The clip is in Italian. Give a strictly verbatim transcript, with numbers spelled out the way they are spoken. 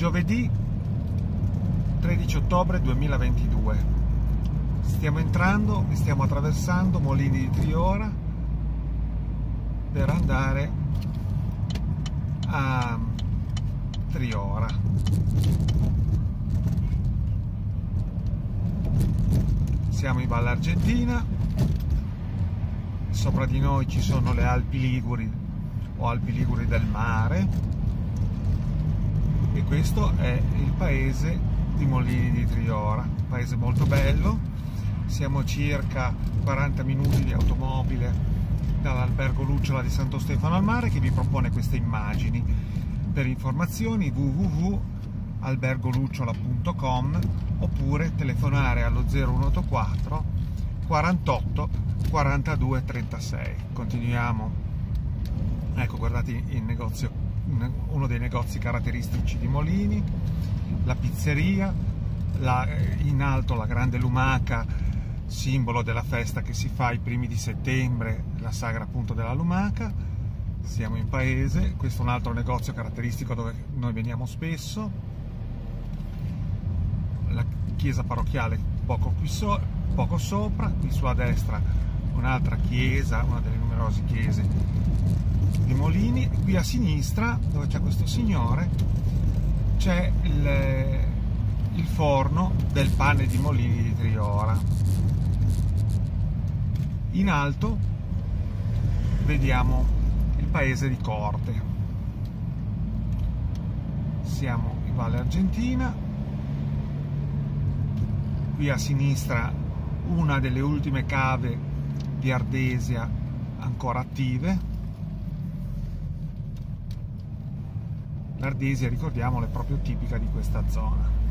Giovedì tredici ottobre duemilaventidue. Stiamo entrando e stiamo attraversando Molini di Triora per andare a Triora. Siamo in Valle Argentina, sopra di noi ci sono le Alpi Liguri o Alpi Liguri del mare, e questo è il paese di Molini di Triora, un paese molto bello. Siamo a circa quaranta minuti di automobile dall'albergo Lucciola di Santo Stefano al Mare, che vi propone queste immagini. Per informazioni w w w punto albergolucciola punto com oppure telefonare allo zero uno otto quattro quarantotto quarantadue trentasei. Continuiamo. Ecco, guardate il negozio, uno dei negozi caratteristici di Molini, la pizzeria, la, in alto la grande lumaca, simbolo della festa che si fa i primi di settembre, la sagra appunto della lumaca. Siamo in paese, questo è un altro negozio caratteristico dove noi veniamo spesso. La chiesa parrocchiale poco, qui so, poco sopra, qui sulla destra un'altra chiesa, una delle numerose chiese di Molini. Qui a sinistra, dove c'è questo signore, c'è il, il forno del pane di Molini di Triora. In alto vediamo il paese di Corte. Siamo in Valle Argentina. Qui a sinistra una delle ultime cave di ardesia ancora attive. L'ardesia, ricordiamolo, è proprio tipica di questa zona.